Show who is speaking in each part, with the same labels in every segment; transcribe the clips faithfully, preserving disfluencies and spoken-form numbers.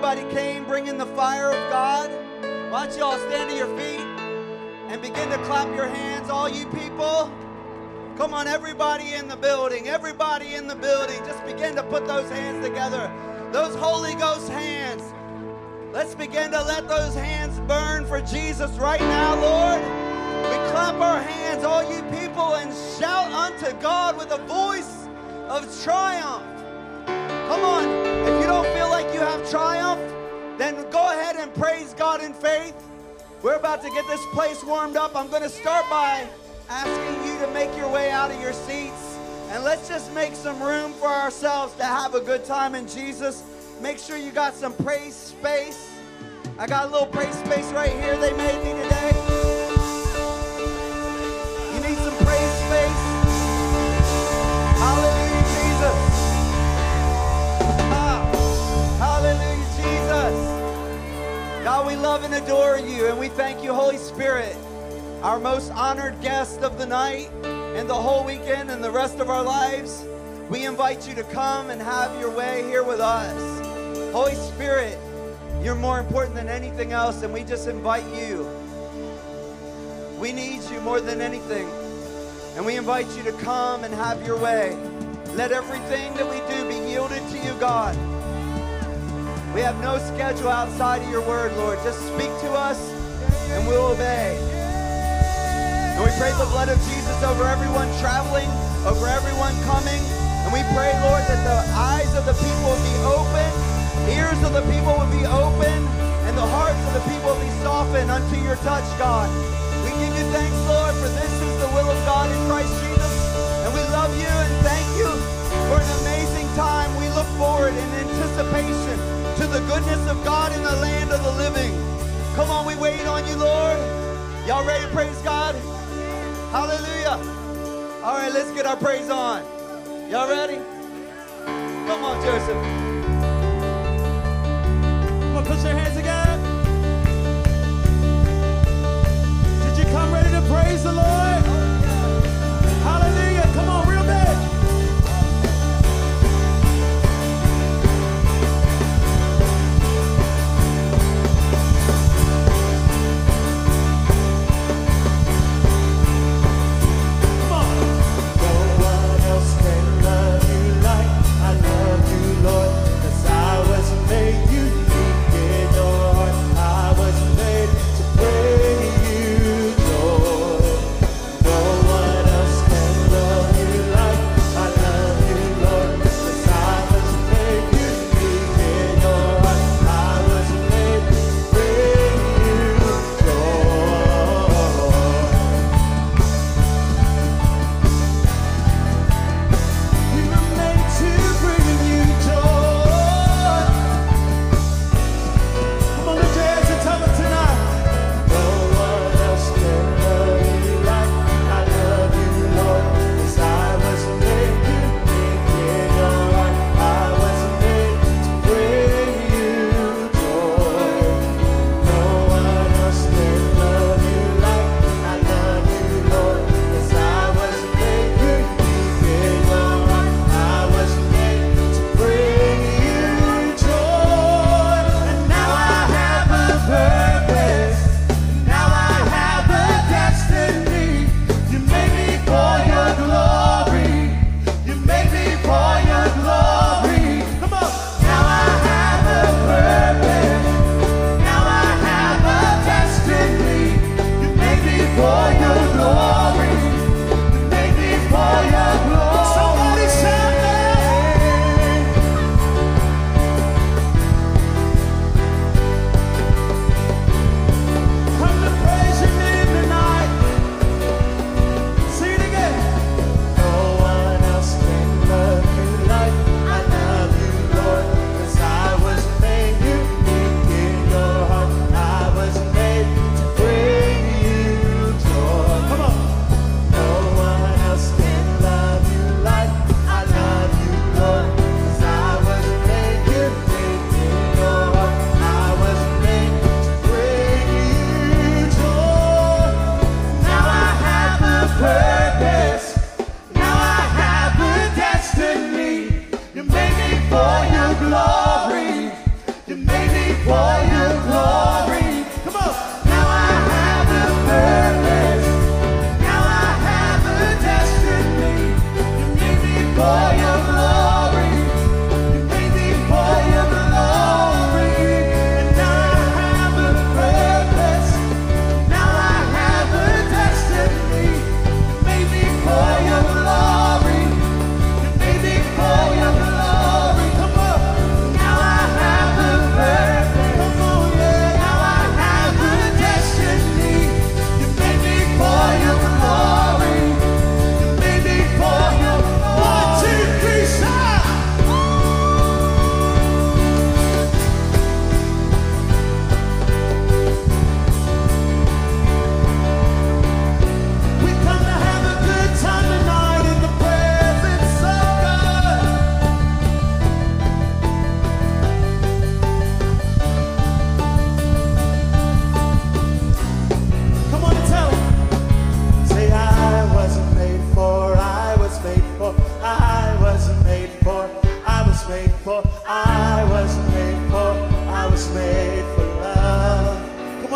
Speaker 1: everybody came bringing the fire of God. Why don't you all stand to your feet and begin to clap your hands, all you people. Come on, everybody in the building, everybody in the building, just begin to put those hands together. Those Holy Ghost hands. Let's begin to let those hands burn for Jesus right now, Lord. We clap our hands, all you people, and shout unto God with a voice of triumph. Come on, if you don't feel like you have triumph, then go ahead and praise God in faith. We're about to get this place warmed up. I'm going to start by asking you to make your way out of your seats, and let's just make some room for ourselves to have a good time in Jesus. Make sure you got some praise space. I got a little praise space right here they made me today. You need some praise space. Hallelujah, Jesus. Ah, hallelujah, Jesus. God, we love and adore you, and we thank you, Holy Spirit, our most honored guest of the night and the whole weekend and the rest of our lives. We invite you to come and have your way here with us. Holy Spirit, you're more important than anything else, and we just invite you. We need you more than anything, and we invite you to come and have your way. Let everything that we do be yielded to you, God. We have no schedule outside of your word, Lord. Just speak to us, and we'll obey. And we pray the blood of Jesus over everyone traveling, over everyone coming, and we pray, Lord, that the eyes of the people will be open, ears of the people will be open, and the hearts of the people will be softened unto your touch, God. We give you thanks, Lord, for this is the will of God in Christ Jesus. And we love you and thank you for an amazing time. We look forward in anticipation to the goodness of God in the land of the living. Come on, we wait on you, Lord. Y'all ready to praise God? Hallelujah. All right, let's get our praise on. Y'all ready? Come on, Joseph. Put your hands together. Did you come ready to praise the Lord? Hallelujah. Come on, real big. Come on. No one else can love you like I love you, Lord, 'cause I was made you.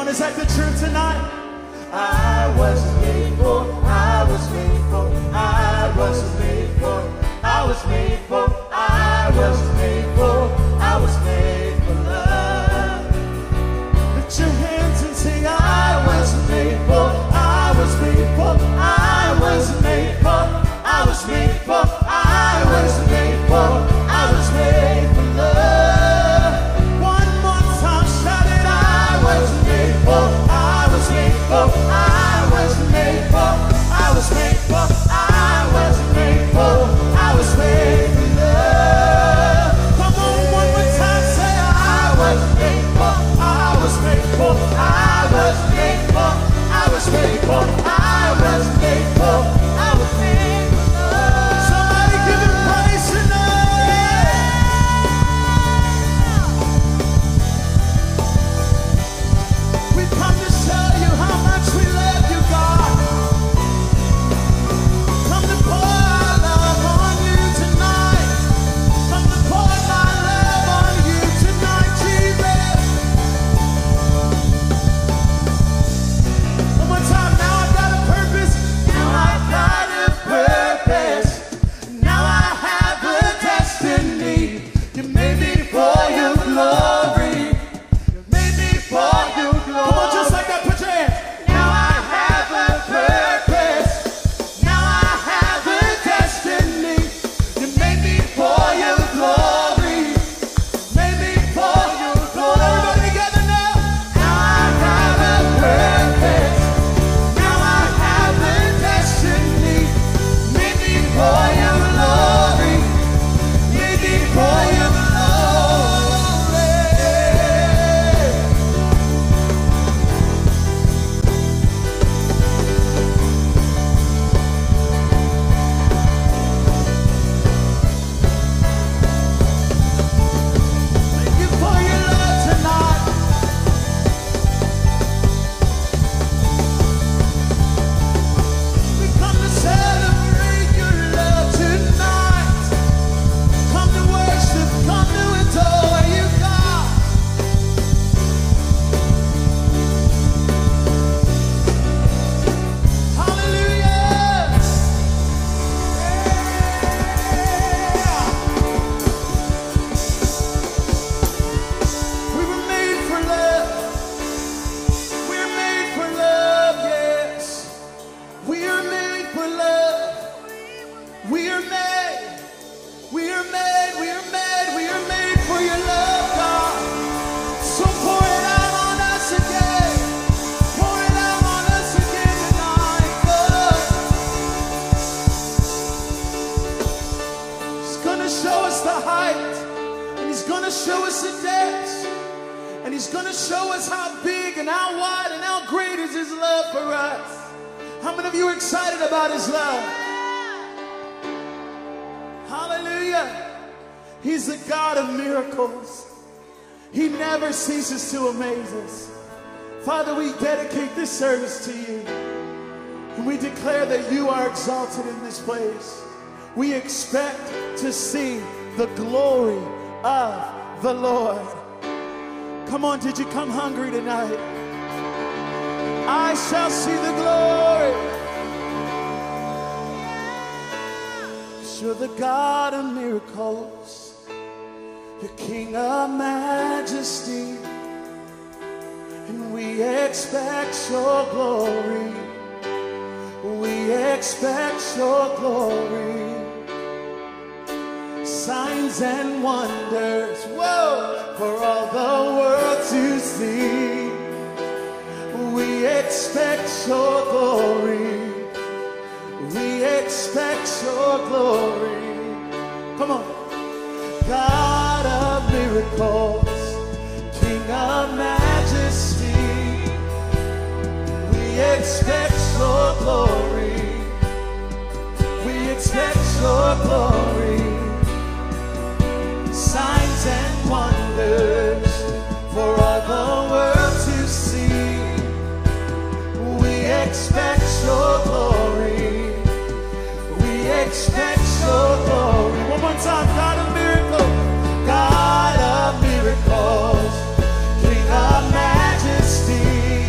Speaker 2: on, is that the truth tonight? I was made for, I was made for, I was made for, I was made for, I was made for, I was made for love. Lift your hands and sing, I was made for, I was made for, I was made for, I was made for, I was made for, I was made for love. One more time, shout it, I was made for, I was made for, I was made for, I was made for, I was made for, I was made for love. Come on, one more time, say I was made for, I was made for, I was made for, I was made for, I was made for, I was made for love. Somebody give him praise tonight. We come to show you how much we love you, God. Come to pour our love on you tonight. Come to pour my love on you tonight, Jesus. One more time. Now I've got a purpose. Now I've got a purpose. Now I have a destiny. You made me for your glory. You made me for your glory. Come on, just like that, put your hands. Now I have a purpose. Now I have a destiny. You made me for your glory. Made me for your glory. Everybody together now. Now I have a purpose. Now I have a destiny. Made me for your glory. Made me for your glory. Thank you for your love tonight. We come to celebrate your love tonight. Come to worship, come to adore you, God. Hallelujah. We were made for love. We're made for love, yes. We are made for love. We are made. We are made. We are made. We are made for your love, God. So pour it out on us again. Pour it out on us again tonight, God. He's gonna show us the height, and he's gonna show us the depths, and he's gonna show us how big and how wide and how great is his love for us. How many of you are excited about his love? Hallelujah. He's the God of miracles. He never ceases to amaze us. Father, we dedicate this service to you. And we declare that you are exalted in this place. We expect to see the glory of the Lord. Come on, did you come hungry tonight? I shall see the glory. You're the God of miracles. You're King of majesty. And we expect your glory. We expect your glory. Signs and wonders, whoa, for all the world to see. We expect your glory. We expect your glory. Come on. God of miracles, King of majesty. We expect your glory. We expect your glory. Signs and wonders for all the world to see. We expect your glory. We expect your glory. One more time, God of miracles, God of miracles, King of majesty.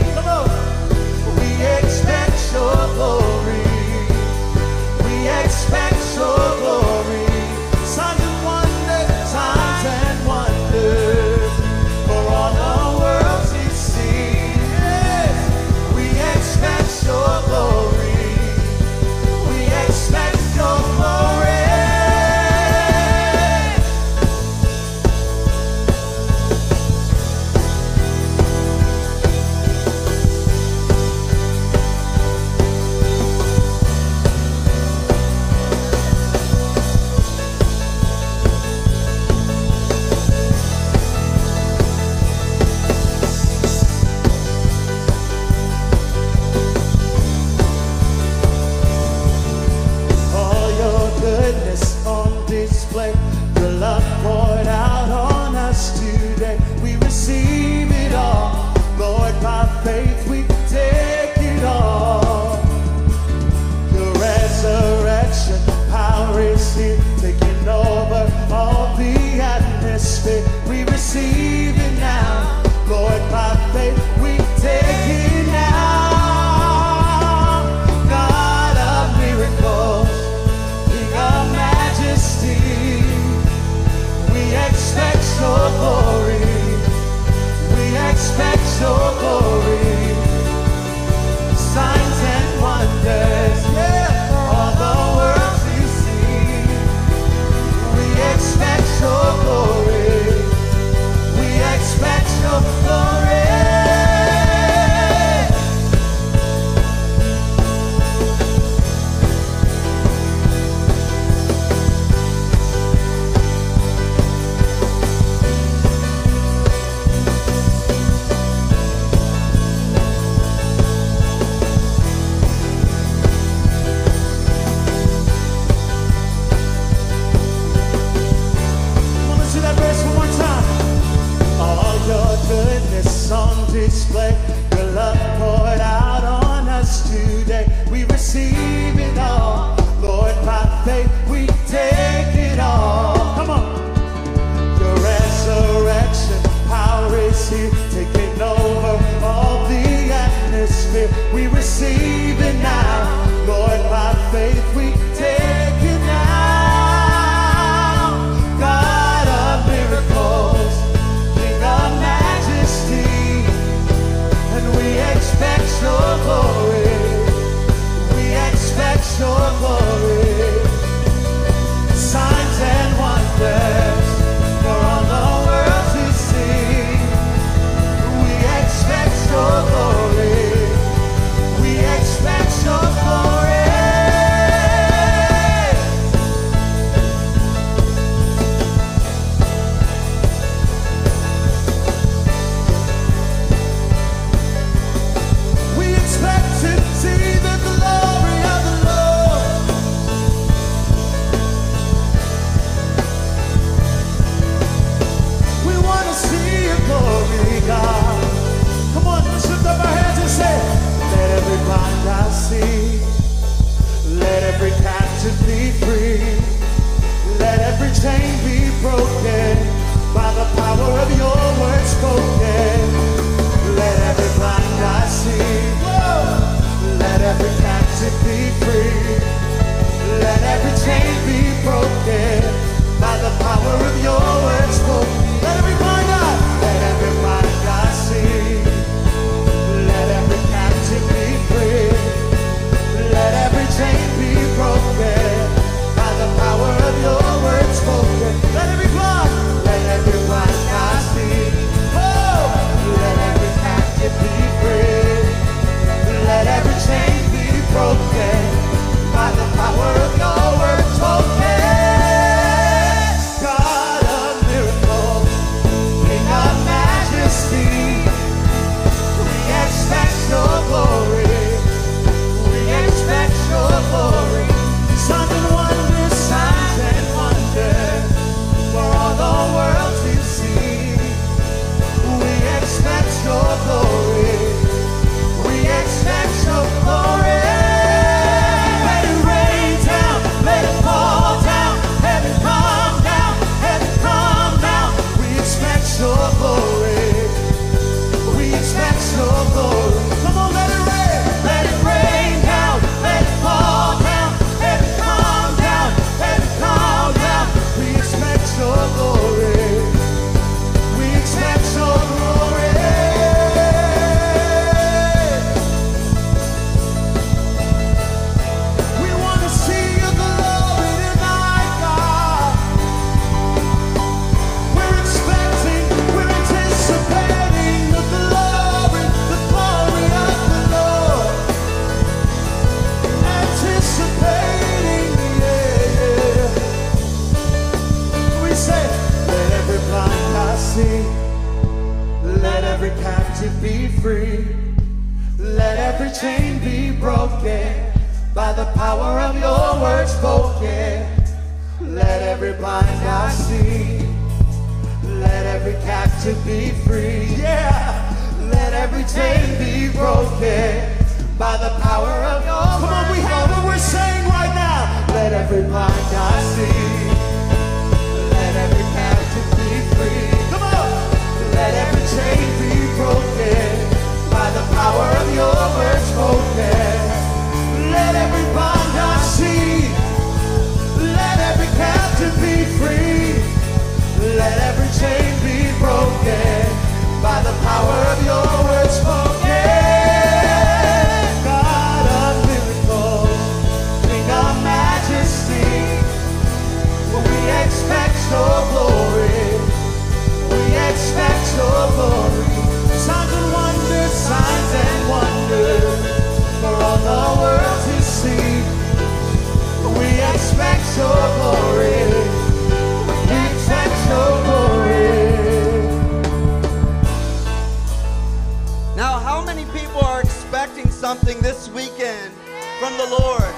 Speaker 2: we receive it now. Lord, by faith, we take it now. God of miracles, King of majesty, we expect your glory. We expect your glory. Signs and wonders, yeah, all the world to see. We expect your glory. We expect your glory. On display, your love poured out on us today. We receive it all, Lord, by faith we take it all. Come on. Your resurrection power is here, taking over all the atmosphere. We receive it now, Lord, by faith we take it now. God of miracles, King of majesty, we expect your glory. We expect your glory. Signs and wonders for all the world to see. We expect your glory. We expect your glory. Come on, let's lift up our hands and say, let every blind eye see, let every captive be free, let every chain be broken by the power of your word spoken. Let every blind eye see, let every captive be free, let every chain be broken by the power of your word spoken. Let every blind eye, let every blind eye see, let every captive be free, let every chain be broken by the power of your word spoken. Let every blind, let every blind eye see, oh, let every captive be free, let every chain be broken by the power of your word spoken. God of miracles, King of majesty, we expect your glory. We expect your glory. Signs and wonders, signs and wonders for all the world to see. We expect your glory. We expect your glory. Let it rain down, let it fall down, heaven come down, heaven come down. We expect your glory. We expect your glory. Come on, let it rain. Let it rain down, let it fall down, heaven come down, heaven come down. We expect your glory. We expect your glory. We want to see your glory tonight, God. We're expecting, we're anticipating the glory, the glory of the Lord. Anticipating, yeah, yeah. We say, let every blind eye see, let every captive be free, let every chain be broken by the power of your word spoken. Let every blind eye see, let every captive be free, yeah. Let every chain be broken by the power of your word. Come on, we have what we're saying right now. Let every blind eye see, let every captive be free. Come on. expect your glory. We expect your glory.
Speaker 1: Now, how many people are expecting something this weekend from the Lord?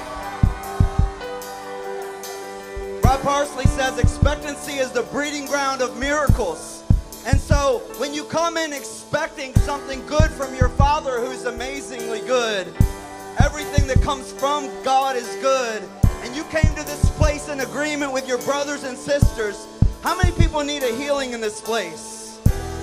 Speaker 1: Rob Parsley says expectancy is the breeding ground of miracles. And so when you come in expecting something good from your Father who's amazingly good, everything that comes from God is good, and you came to this place in agreement with your brothers and sisters, how many people need a healing in this place?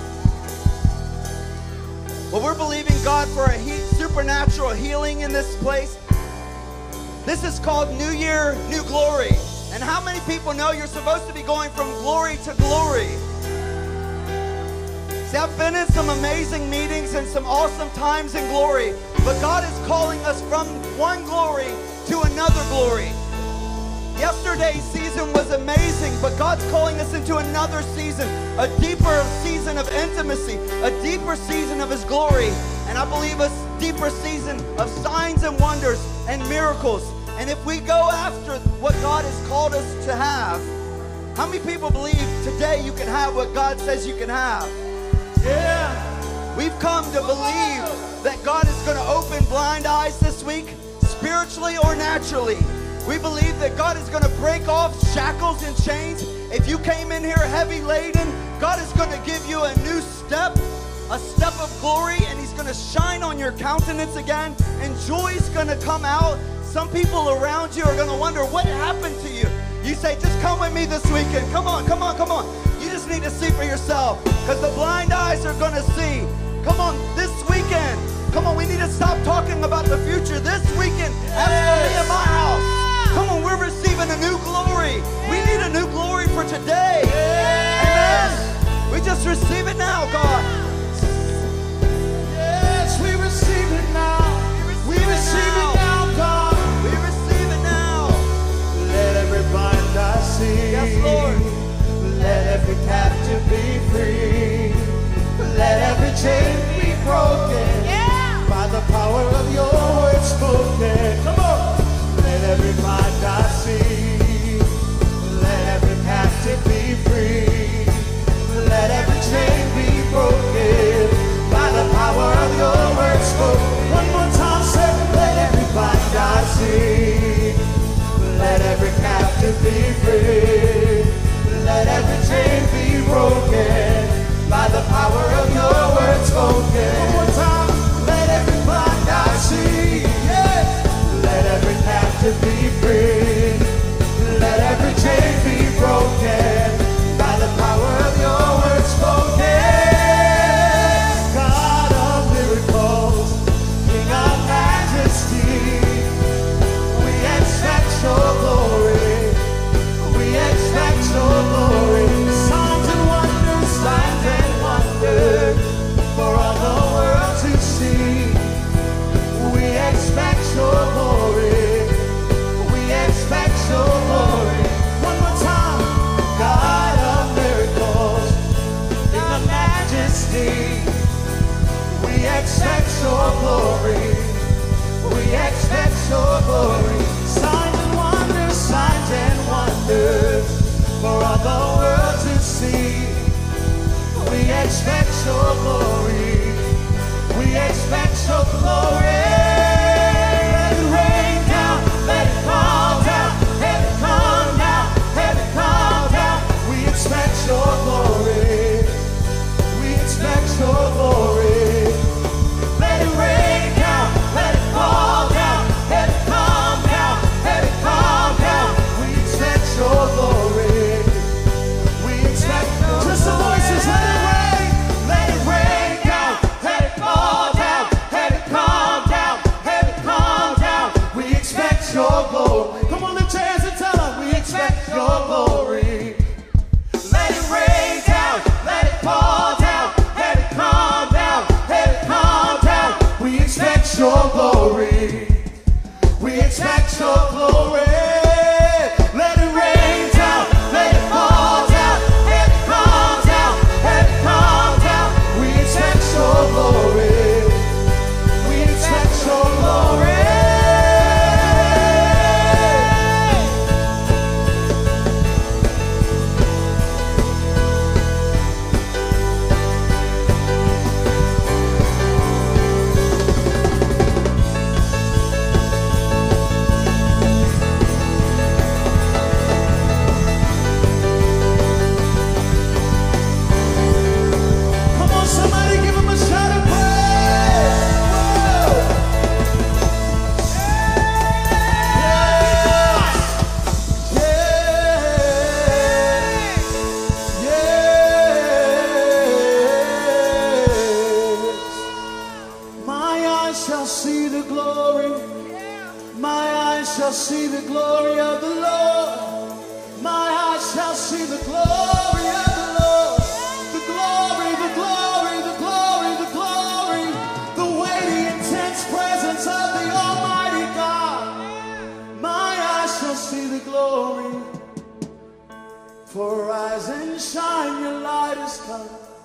Speaker 1: Well, we're believing God for a he- supernatural healing in this place. This is called New Year, New Glory. And how many people know you're supposed to be going from glory to glory? See, I've been in some amazing meetings and some awesome times in glory, but God is calling us from one glory to another glory. Yesterday's season was amazing, but God's calling us into another season, a deeper season of intimacy, a deeper season of His glory, and I believe a deeper season of signs and wonders and miracles. And if we go after what God has called us to have, how many people believe today you can have what God says you can have? Yeah. We've come to believe that God is going to open blind eyes this week, spiritually or naturally. We believe that God is going to break off shackles and chains. If you came in here heavy laden, God is going to give you a new step, a step of glory, and He's going to shine on your countenance again, and joy's going to come out. Some people around you are going to wonder what happened to you. You say, just come with me this weekend. Come on, come on, come on. You just need to see for yourself, because the blind eyes are going to see. Come on, this weekend. Come on, we need to stop talking about the future. This weekend, as for me and my house, come on, we're receiving a new glory. We need a new glory for today. Amen. We just receive it now, God.
Speaker 2: Yes, we receive it now. We receive it now, God.
Speaker 1: We receive it now.
Speaker 2: Let every blind eye see.
Speaker 1: Yes, Lord.
Speaker 2: Let every captive be free. Let every chain be broken. Yeah. By the power of your word spoken. Come on. Let every blind eye see. Let every captive be free. Let every chain be broken. By the power of your word spoken. One more time, say, let every blind eye see. Let every captive be free. Let every chain be broken. By the power of your word spoken. One more time, let every blind eye see. Yeah. Let every captive be free. Let every chain be broken. By the power of your word spoken. God of miracles, King of majesty, we expect your glory. We expect your glory. Signs and wonders, signs and wonders, for all the world to see. We expect your glory. We expect your glory. One more time. God of miracles, King of majesty, we expect your glory. We expect your glory. Signs and wonders, signs and wonders, for all the world to see. We expect your glory. We expect your glory. Let it rain down, let it fall down, let it come down, let it come down. We expect your glory. We expect your glory. Let it rain down, let it fall down, let it come down, let it come down. We expect your glory. We expect just the voices. Let it rain, let it rain down, let it fall down, let it come down. see the glory of the Lord. My eyes shall see the glory of the Lord. The glory, the glory, the glory, the glory. The weighty, intense presence of the Almighty God. My eyes shall see the glory. For arise and shine, your light is come.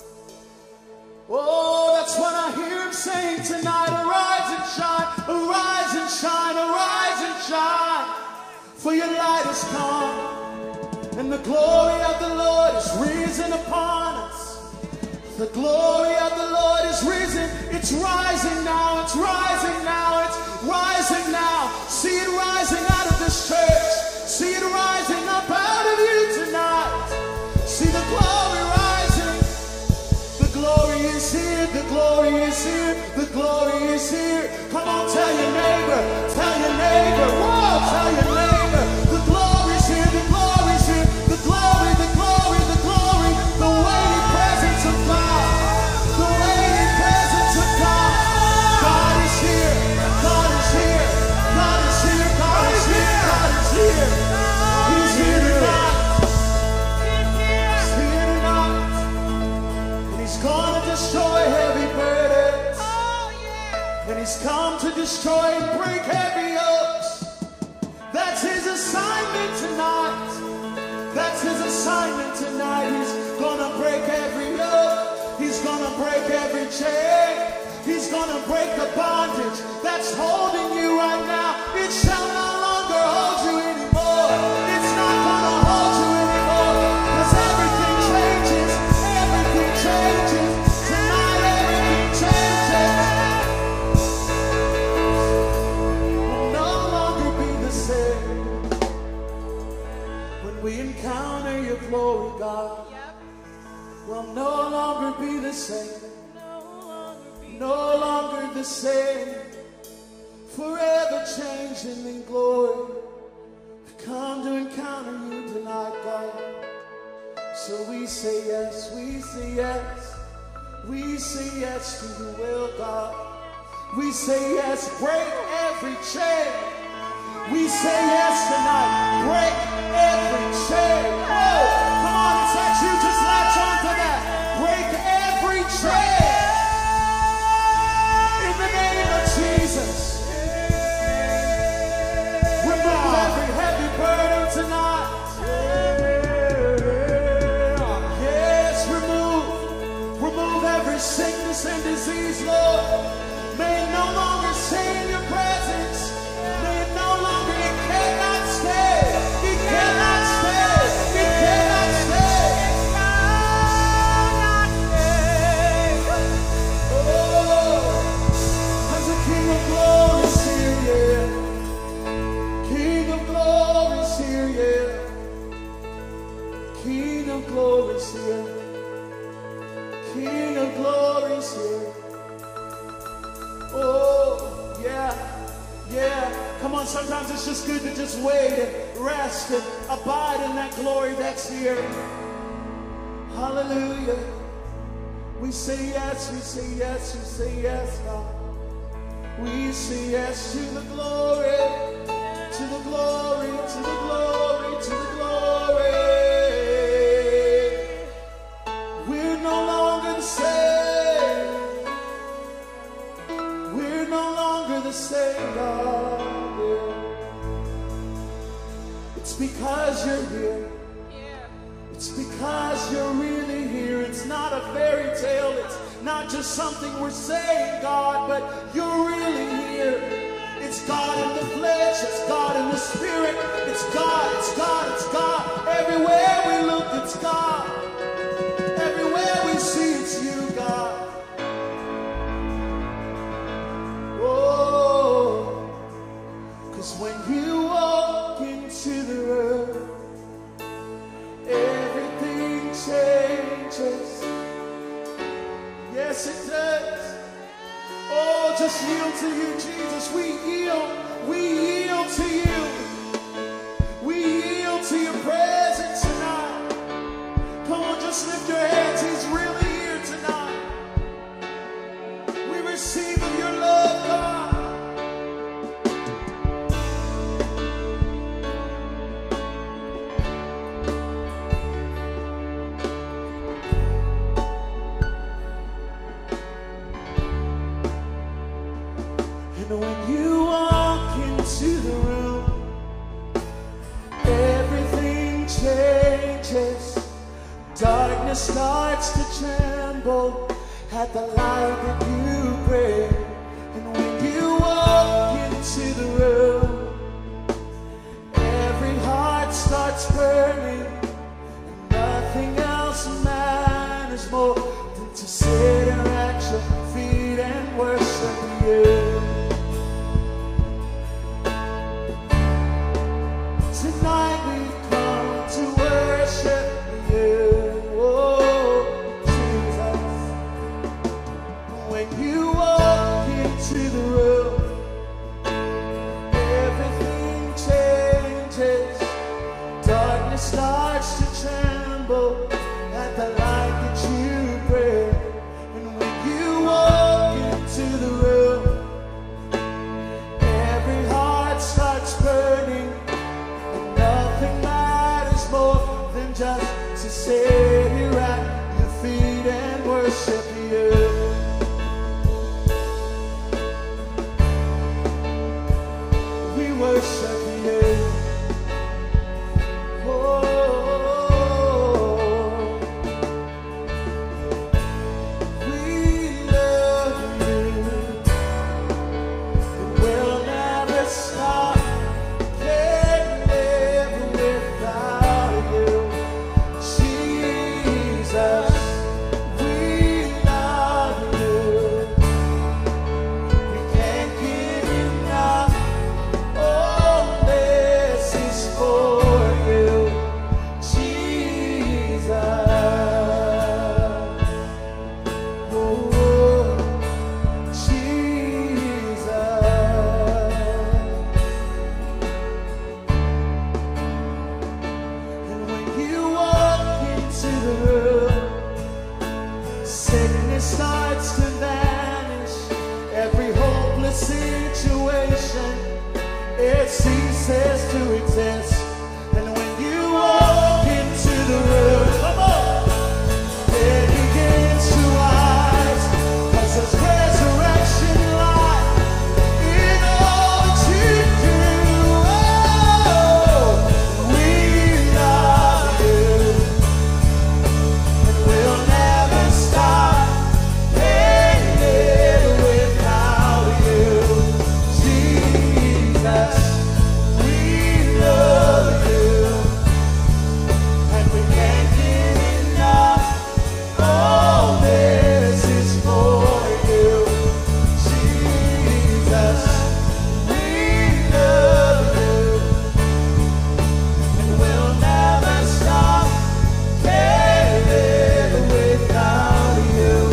Speaker 2: Oh, that's what I hear him saying tonight. Arise and shine, arise and shine, arise and shine. For your light is come, and the glory of the Lord is risen upon us. The glory of the Lord is risen. It's rising now, it's rising now, it's rising now. See it rising out of this church. See it rising up out of you tonight. See the glory rising. The glory is here, the glory is here, the glory is here. Come on, tell your neighbor, tell your neighbor, whoa, tell your neighbor. The glory's here, the glory's here, the glory, the glory, the glory, the weighty presence of God, the weighty presence of God. God is here, God is here, God is here, God is here, God is here. He's here tonight. He's here tonight. And he's gonna destroy heavy burdens. And he's come to destroy and break heavy yokes. That's his assignment tonight. That's his assignment tonight. He's gonna break every yoke. He's gonna break every chain. He's gonna break the bondage that's holding you right now. It shall no longer hold you anymore. It's not gonna hold you anymore. Because everything changes. Everything changes. Tonight everything changes. Will no longer be the same. When we encounter your glory, God, we'll no longer be the same. No longer the same. Forever changing in glory. We've come to encounter you tonight, God. So we say yes, we say yes. We say yes to your will, God. We say yes, break every chain. We say yes tonight, break every chain. Oh, come on, it's that you just latch on to that. Break every chain. In the name of Jesus. Remove every heavy burden tonight. Yes, remove. Remove every sickness and disease, Lord. May it no longer stay in your presence. May it no longer, it cannot stay. It cannot stay. It cannot stay. Oh, because the King of Glory is here, yeah. King of Glory is here, yeah. King of Glory is here. King of Glory is here. Oh, yeah, yeah. Come on, sometimes it's just good to just wait and rest and abide in that glory that's here. Hallelujah. We say yes, we say yes, we say yes, God. We say yes to the glory, to the glory, to the glory, to the glory. We're no longer the same. We're no longer the same, God. It's because you're here. It's because you're really here. It's not a fairy tale. It's not just something we're saying, God, but you're really here. It's God in the flesh. It's God in the spirit. It's God. It's God. It's God. Everywhere we look, it's God. Everywhere we see, it's you, God. Oh, because when you walk into the room, everything changes. Yes, it does. Oh, just yield to you, Jesus. We yield. We yield to you. We yield to your presence tonight. Come on, just lift your hands. He's really here tonight. We receive of your love, God. starts to tremble at the light that you bring. And when you walk into the room, every heart starts burning, and nothing else matters more than to sit here at your feet and worship you. Tonight we've come to worship you, oh Jesus. When you walk into the room, everything changes. Darkness starts to tremble at the light that you bring. And when you walk into the room, every heart starts burning, and nothing matters more than just to sit here at your feet and worship you. We worship you. Oh, we love you. And we'll never stop. Can't live without you. Jesus, we love you. We can't get enough. All this is for you, Jesus. Oh, Jesus. And when you walk into the room, sickness starts to vanish. Every hopeless situation, it ceases to exist. And when you walk into the room, come on, it begins to rise. 'Cause there's resurrection life in all that you do. Oh, we love you, and we'll never stop. Can't live without you, Jesus. We love you, and we can't get enough. All this is for you, Jesus. We love you, and we'll never stop. Can't live without you,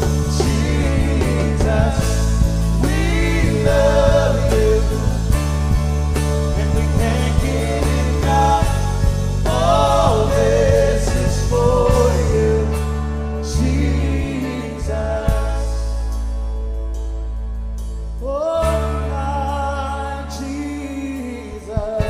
Speaker 2: Jesus. We love you, and we can't get enough. All this is for you, Jesus. Oh, my Jesus.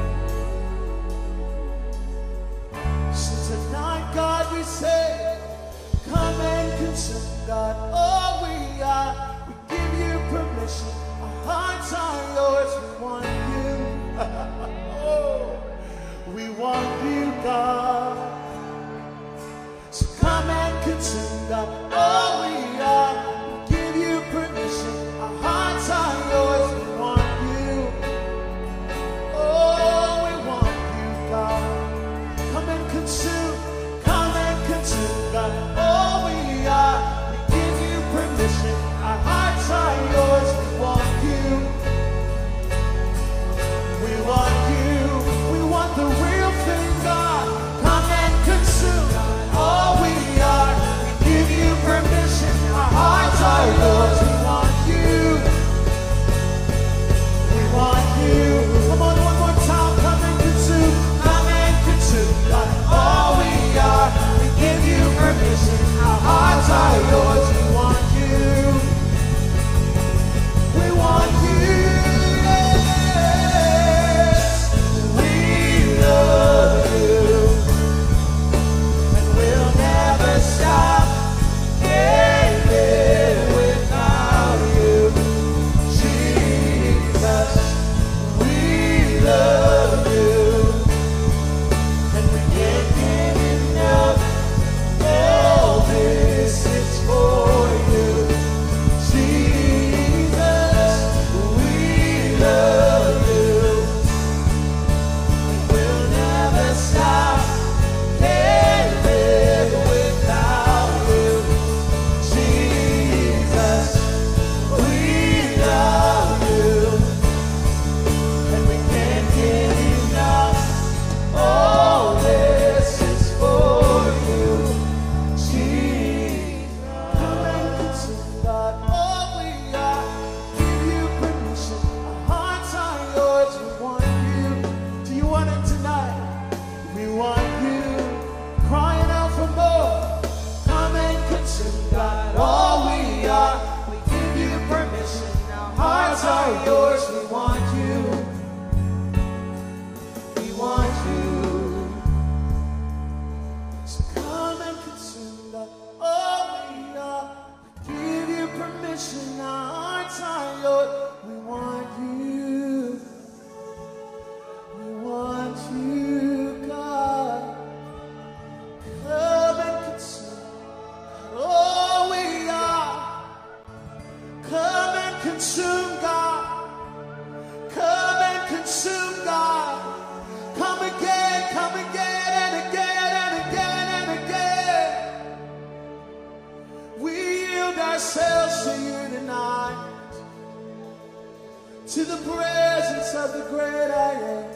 Speaker 2: So tonight, God, we say, come and consume, God, all we are. We give you permission. Our hearts are yours. We want you. Oh, we want you, God. So come and consume, God, all we are. We give you permission. Our hearts are yours. We want you. Oh, we want you, God. Come and consume, come and consume, God, all we are. We give you permission. Our hearts are yours. We want you. We want you. We want the real thing, God. Come and consume all we are. We give you permission. consume, God. Come and consume, God. Come again, come again and again and again and again. We yield ourselves to you tonight, to the presence of the great I am,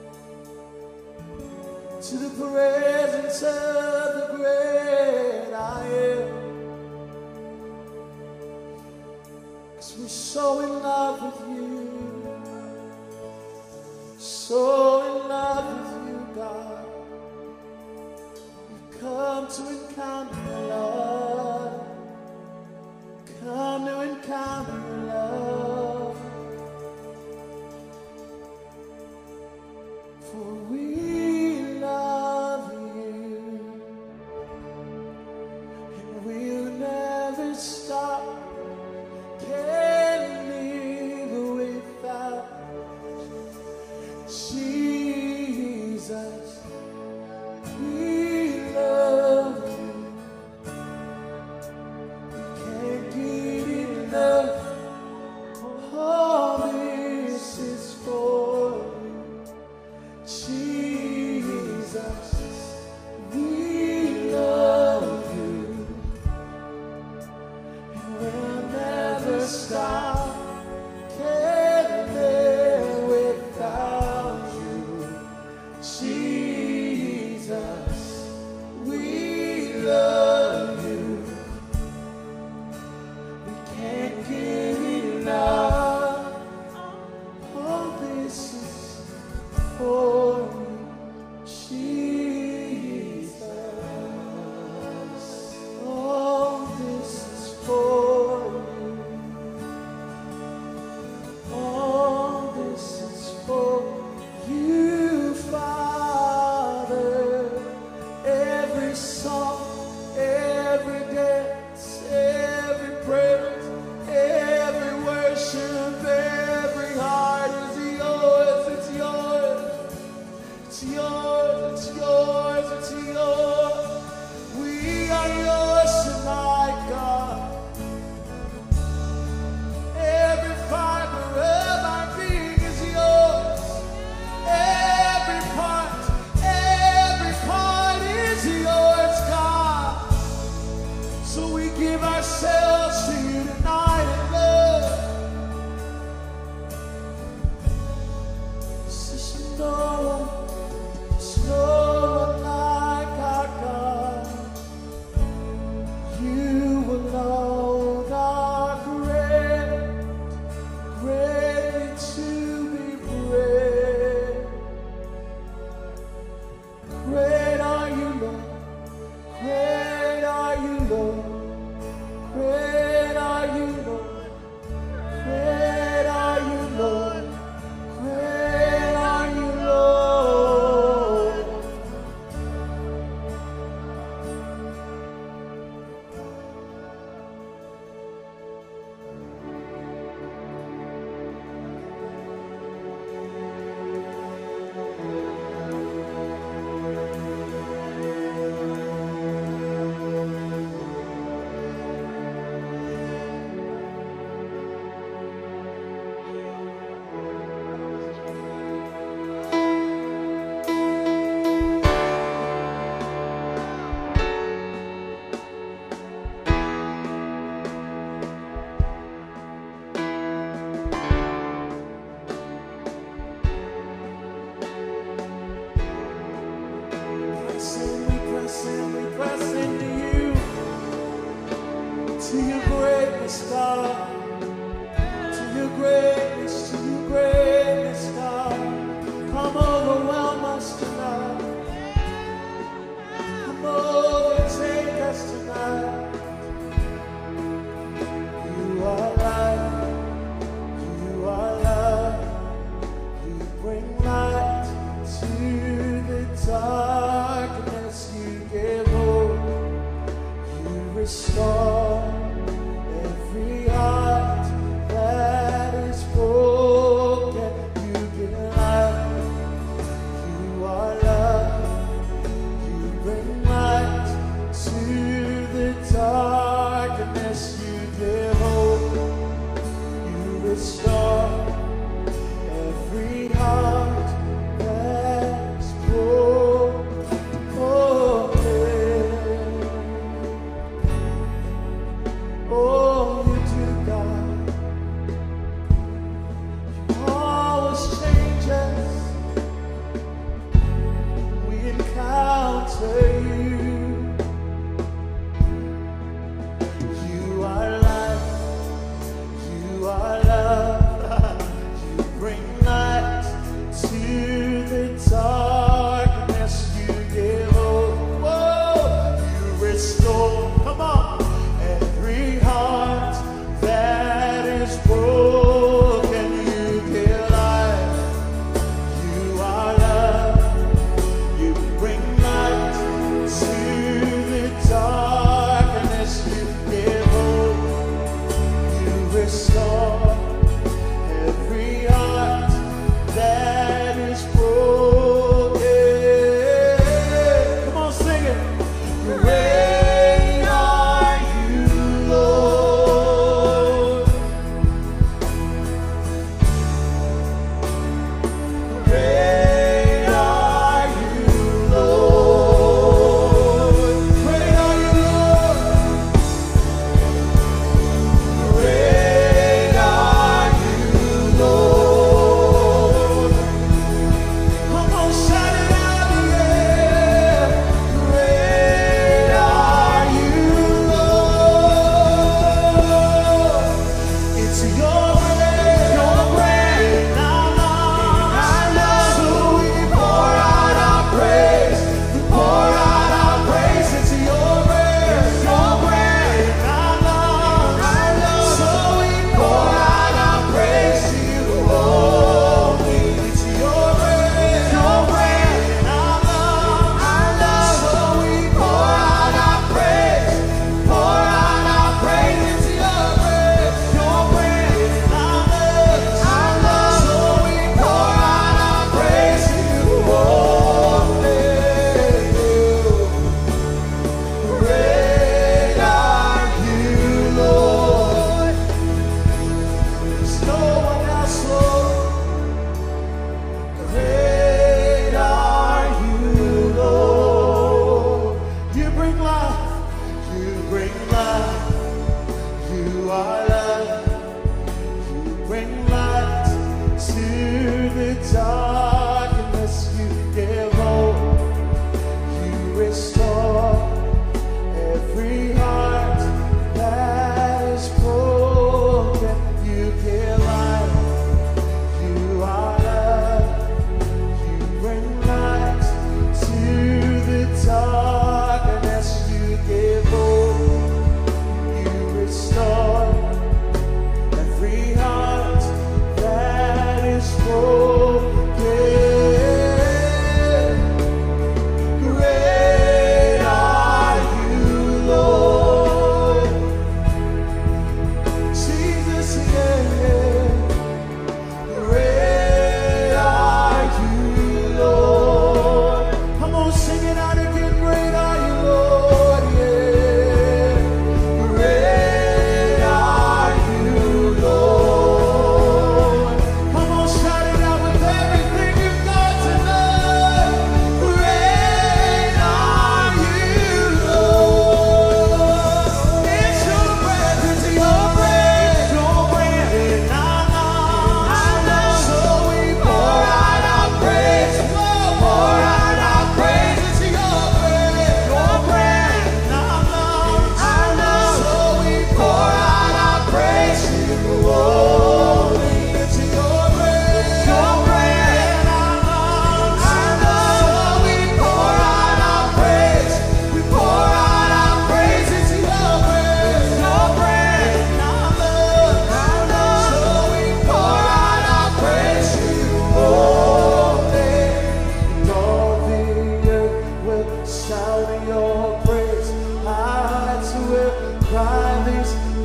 Speaker 2: to the presence of the great I am. 'Cause we're so in love with you, so in love with you, God. We've come to encounter your love, come to encounter your love. For we love you, and we'll never stop. Can't live without Jesus. We love you. We can't get enough. All this is for you, Jesus. We love you, and we'll never stop. Can't live without you, Jesus. We love you. We can't get enough. All this is for you, Jesus. All this is for you. All this is for you, Father. Every song, every dance, every praise, every worship, every heart is yours. It's yours. It's yours. It's yours. It's yours. We are yours tonight, God. Every fiber of our being is yours. Every part, every part is yours, God. So we give ourselves to you tonight in love. There's no one, there's no one like our God. You alone are great, greatly to be praised. Great are you, Lord. Great are you, Lord. Great are you, Lord. Great are you, Lord. Great are you, Lord. Press in, we press in, we press into you, to your greatness, God, to your greatness, to your greatness, God. Come overwhelm us tonight. Come overtake us tonight. You are light, you are love, you bring light to the darkness. You give hope, you restore every heart that is broken.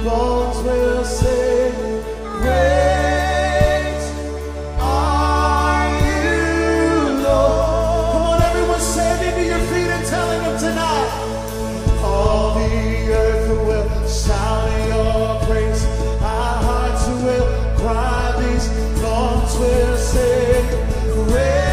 Speaker 2: bones will sing. Great are you, Lord. Come on, everyone, stand to your feet and telling them tonight. All the earth will shout your praise. Our hearts will cry, these bones will sing. Great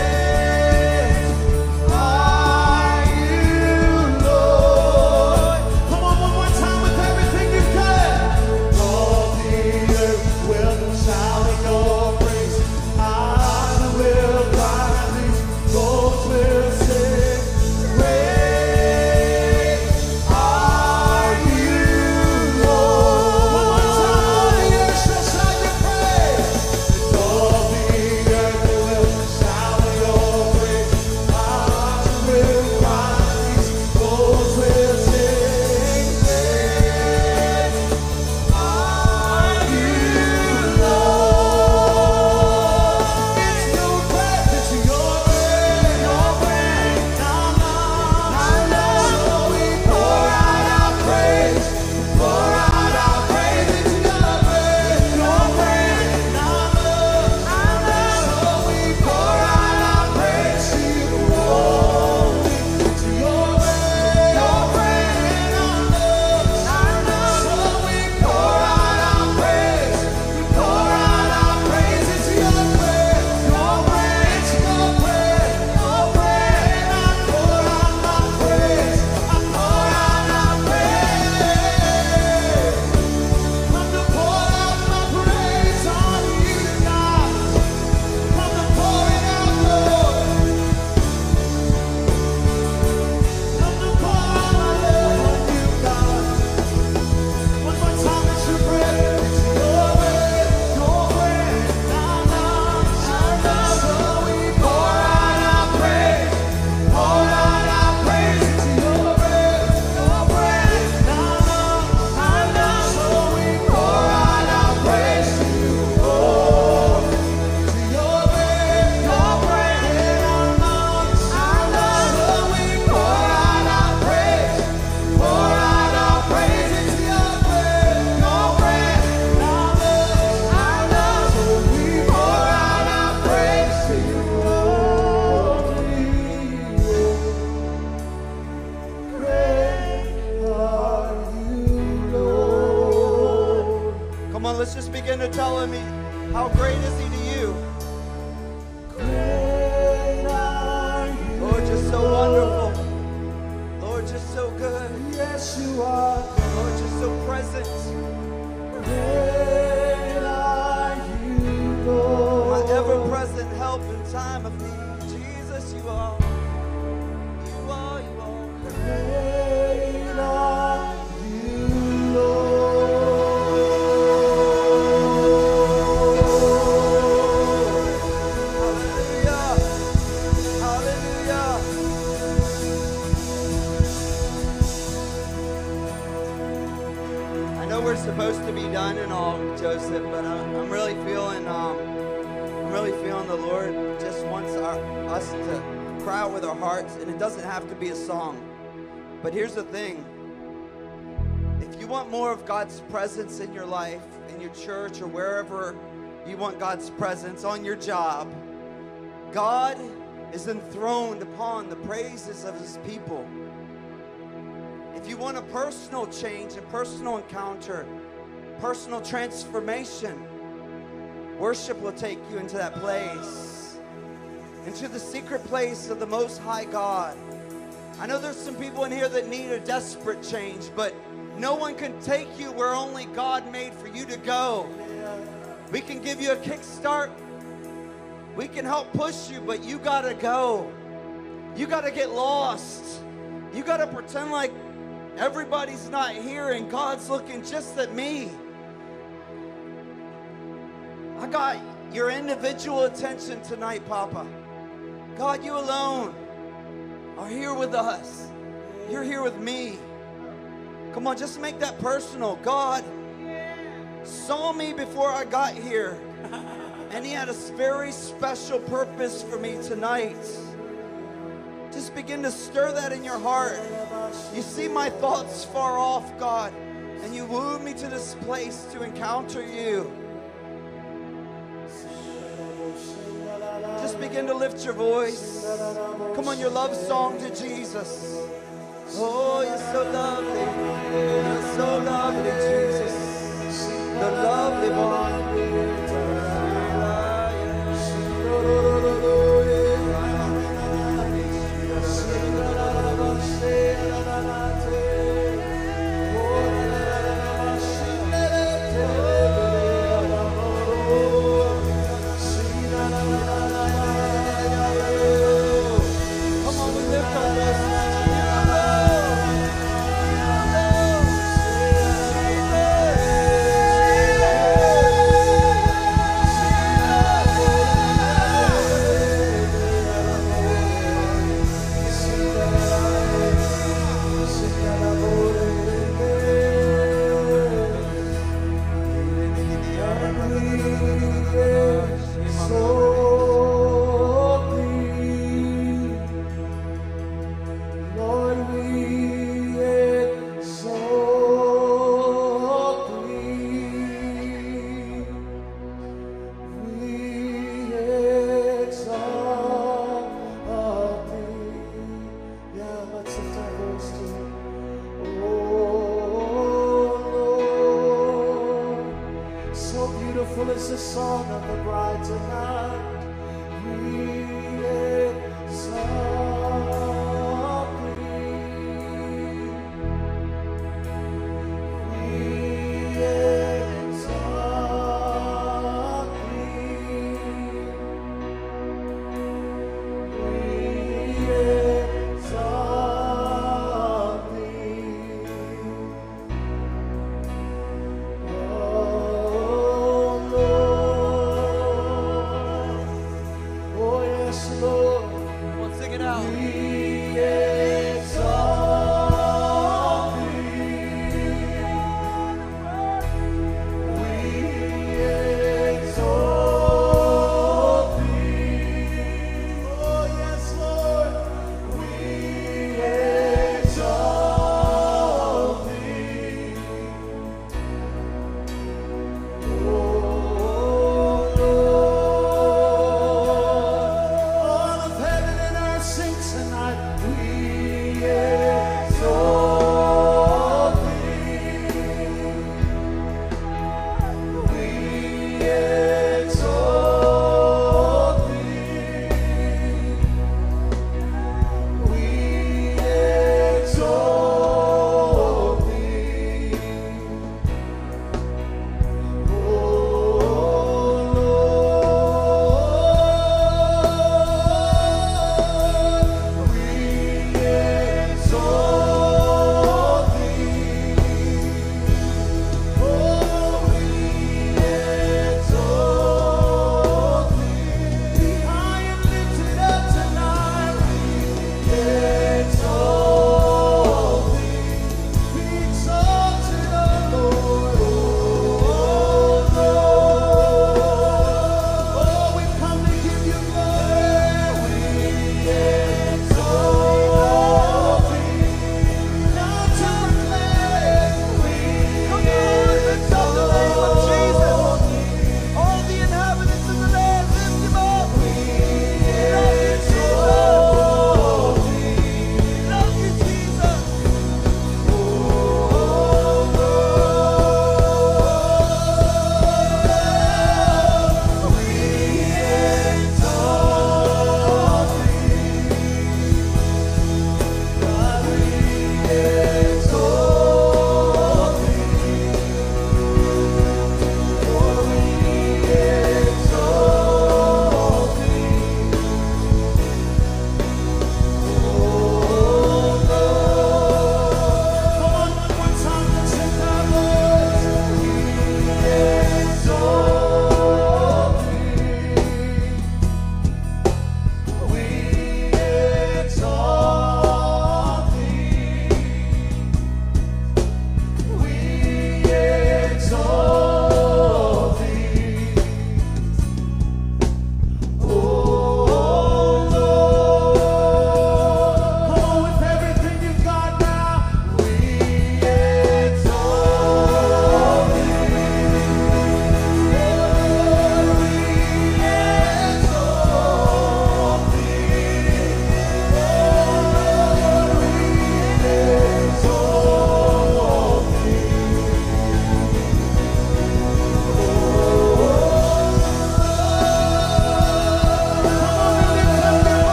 Speaker 2: are you, Lord. Come on, one more time with everything you've got. All the earth will shout your praise. Our hearts will cry, these bones will sing. Great are you, Lord. One more time, all the earth shall shout your praise. All the earth will shout your praise. Our hearts will cry, these bones will sing. Great are you, Lord. It's your breath, it's your breath, your breath. Now, now, now, so we pour out our praise, pour out our praise into your breath, your breath. Now, now, now, so we pour out our praise to you only, to your breath, your breath. Now, now, so we pour out our praise, we pour out our praise into your breath, your breath, your breath, your breath. I pour out my praise, I pour out our praise. Come to pour out my praise on you, God. Come to pour it out, Lord. Come to pour out my love on you, God. One more time, it's your breath, it's your breath, your breath. Now, now, now, now, so we pour out our praise, pour out our praise into your breath, your breath. Now, now, now, now, so we pour out our praise to you, oh, to your breath, your breath. Now, now, now, so we pour out our praise, pour out our praise into your breath, your breath. Now, now, now, so we pour out our praise to you only. Great are you, Lord.
Speaker 1: Come on, let's just begin to tell him he- how great is he to you.
Speaker 2: Great are you,
Speaker 1: Lord, just so wonderful. Lord, just so good.
Speaker 2: yes you are.
Speaker 1: Lord, just so present.
Speaker 2: Great are you, Lord.
Speaker 1: My ever-present help in time of need. Jesus, you are. You are, you are.
Speaker 2: Great are you, Lord.
Speaker 1: Hallelujah. Hallelujah. I know we're supposed to be done and all, Joseph, but I'm, I'm really feeling, um, I'm really feeling the Lord just wants our, us to cry out with our hearts, and it doesn't have to be a song. But here's the thing. If you want more of God's presence in your life, in your church, or wherever you want God's presence, on your job, God is enthroned upon the praises of his people. If you want a personal change, a personal encounter, personal transformation, worship will take you into that place, into the secret place of the Most High God. I know there's some people in here that need a desperate change, but no one can take you where only God made for you to go. We can give you a kickstart. We can help push you, but you gotta go. You gotta get lost. You gotta pretend like everybody's not here and God's looking just at me. I got your individual attention tonight, Papa. God, you alone are here with us. You're here with me. Come on, just make that personal. God saw me before I got here, and he had a very special purpose for me tonight. Just begin to stir that in your heart. You see my thoughts far off, God. And you wooed me to this place to encounter you. Just begin to lift your voice. Come on, your love song to Jesus. Oh, you're so lovely. You're so lovely, Jesus. The lovely one.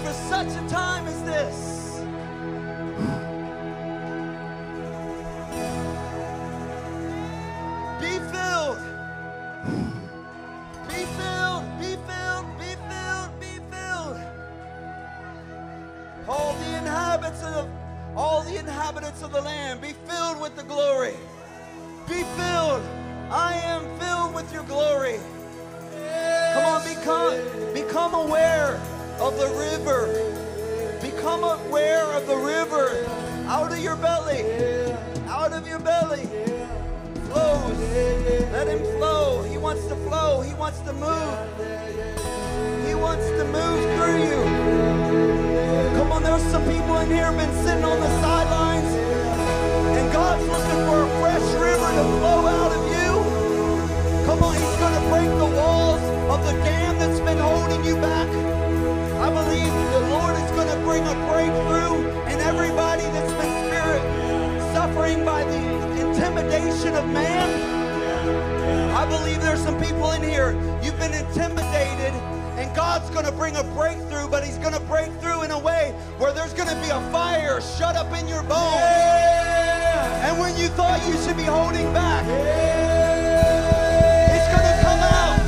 Speaker 1: for such a time as this. Be filled. Be filled. Be filled. Be filled. Be filled. All the inhabitants of all the inhabitants of the land, be filled with the glory. Be filled. I am filled with your glory. Come on, become, become aware of the river. Become aware of the river. Out of your belly. Out of your belly. Flows. Let him flow. He wants to flow. He wants to move. He wants to move through you. Come on, there's some people in here who've been sitting on the sidelines, and God's looking for a fresh river to flow out of you. Come on, he's going to break the walls of the dam that's been holding you back. I believe the Lord is going to bring a breakthrough in everybody that's been spirit suffering by the intimidation of man. I believe there's some people in here, you've been intimidated, and God's going to bring a breakthrough, but he's going to break through in a way where there's going to be a fire shut up in your bones. Yeah. And when you thought you should be holding back, yeah, it's going to come out.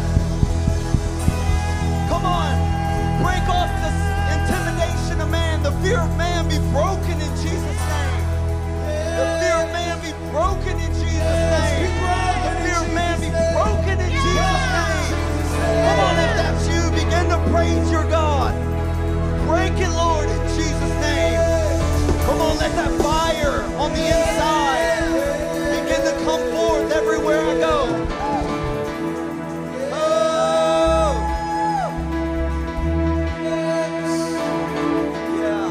Speaker 1: Come on. Break off this intimidation of man. The fear of man be broken in Jesus' name. Yeah. The fear of man be broken in Jesus' name. The fear of man be broken in Jesus' name. Come on, if that's you, begin to praise your God. Break it, Lord, in Jesus' name. Come on, let that fire on the inside begin to come forth everywhere I go. Oh! Yeah.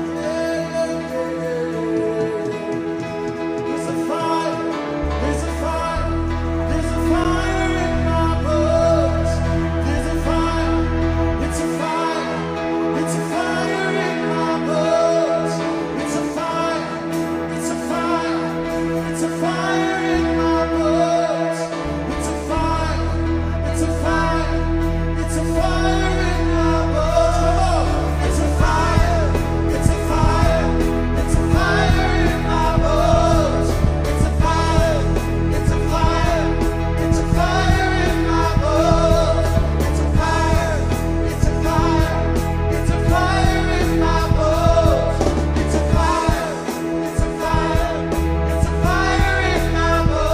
Speaker 2: There's a fire, there's a fire, there's a fire in my bones. There's a fire, it's a fire, it's a fire in my bones. It's a fire, it's a fire, it's a fire in my bones. It's a fire, it's a fire, it's a fire in my bones. Come on, it's a fire, it's a fire, it's a fire in my bones. It's a fire, it's a fire, it's a fire in my bones. It's a fire, it's a fire, it's a fire in my bones. It's a fire, it's a fire, it's a fire in my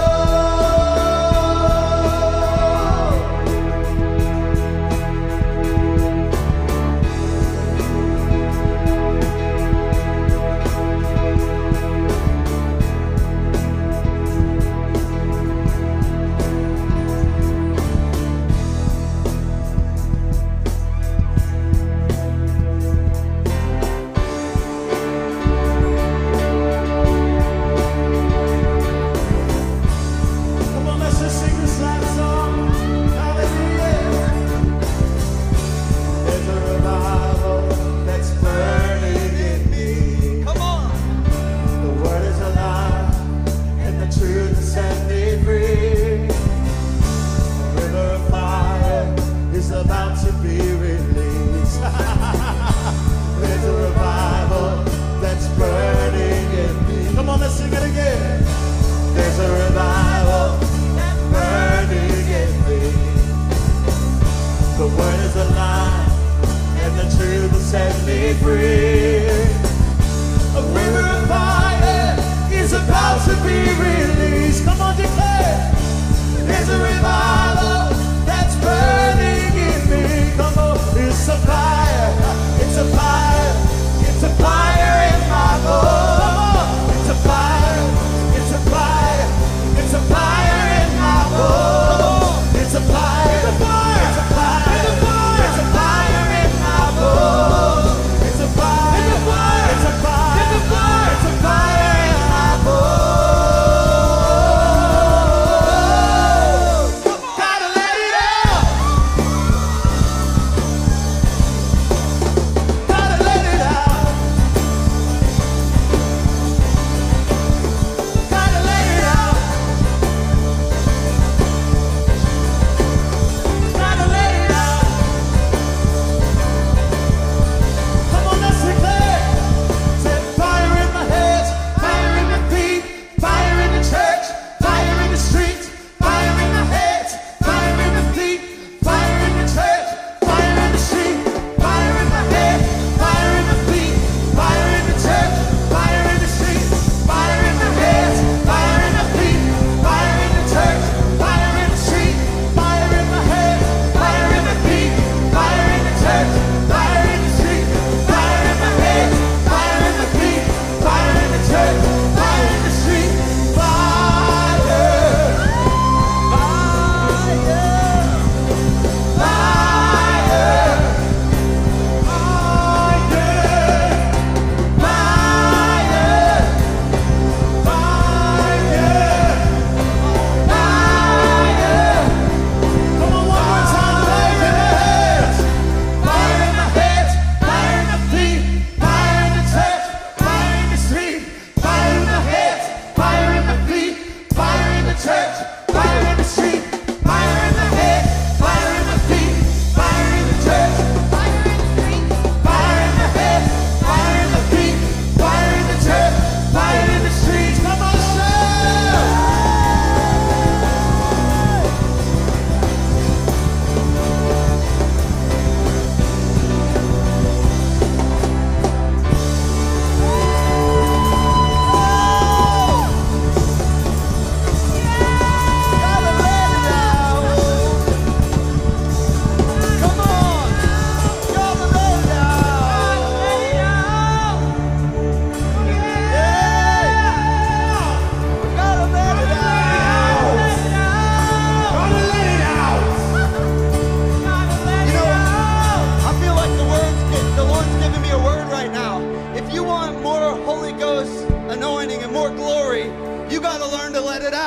Speaker 2: Come on, let's just sing this last song. Hallelujah. There's a revival that's burning in me.
Speaker 1: Come on.
Speaker 2: The word is alive, and the truth has set me free. A river of fire is about to be released. There's a revival that's burning in me. Come on, let's sing it again. There's a revival that's burning in me. The word is alive, and the truth will set me free. A river of fire is about to be released. Come on, declare. There's a revival that's burning in me. Come on, it's a fire, it's a fire, it's a fire in my bones. Come on, it's a fire, it's a fire, it's a fire in my bones. It's a fire, it's a fire, it's a fire, it's a fire in my bones. It's a fire.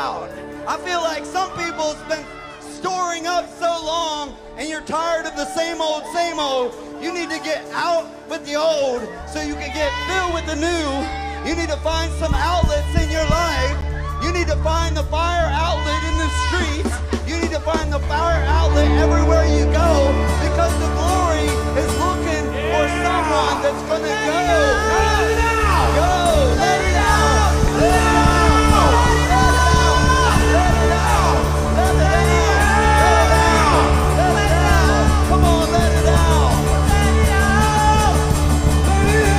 Speaker 1: out. I feel like some people's been storing up so long and you're tired of the same old, same old. You need to get out with the old so you can get filled with the new. You need to find some outlets in your life. You need to find the fire outlet in the streets. You need to find the fire outlet everywhere you go, because the glory is looking for someone that's going to go. Let it out. Go. Let it out. Let it out. Let it out. Let it out. Let it out. Come on, let it out. Let it out. Let it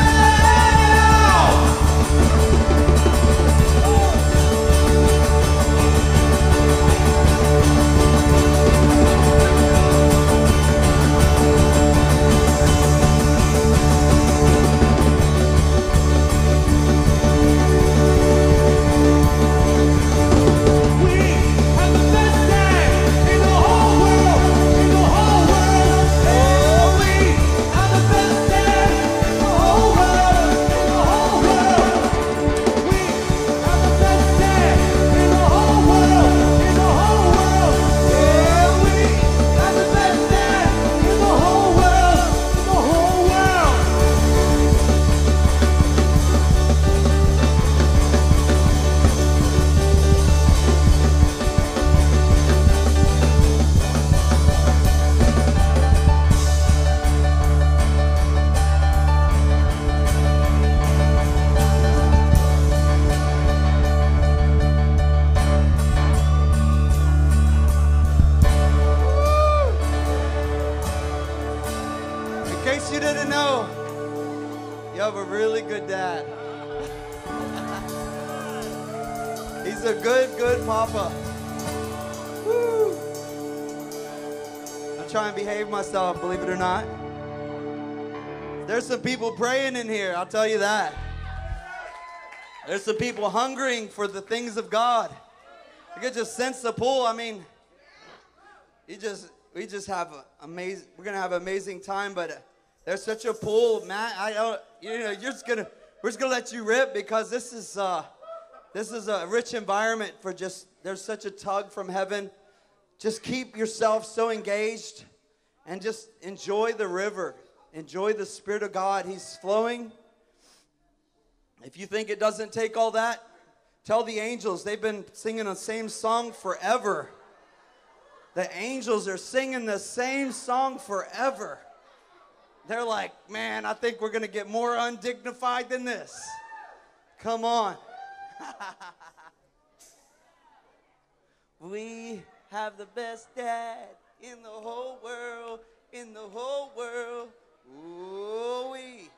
Speaker 1: out. In case you didn't know, you have a really good dad. He's a good, good papa. Woo. I'm trying to behave myself, believe it or not. There's some people praying in here, I'll tell you that. There's some people hungering for the things of God. You can just sense the pull. I mean, you just we just have amazing. We're gonna have an amazing time, but there's such a pull, Matt. I don't, you know, you're just gonna we're just gonna let you rip, because this is uh, this is a rich environment for just. There's such a tug from heaven. Just keep yourself so engaged, and just enjoy the river. Enjoy the Spirit of God. He's flowing. If you think it doesn't take all that, tell the angels. They've been singing the same song forever. The angels are singing the same song forever. They're like, man, I think we're going to get more undignified than this. Come on. We have the best dad in the whole world, in the whole world. Ooh-wee.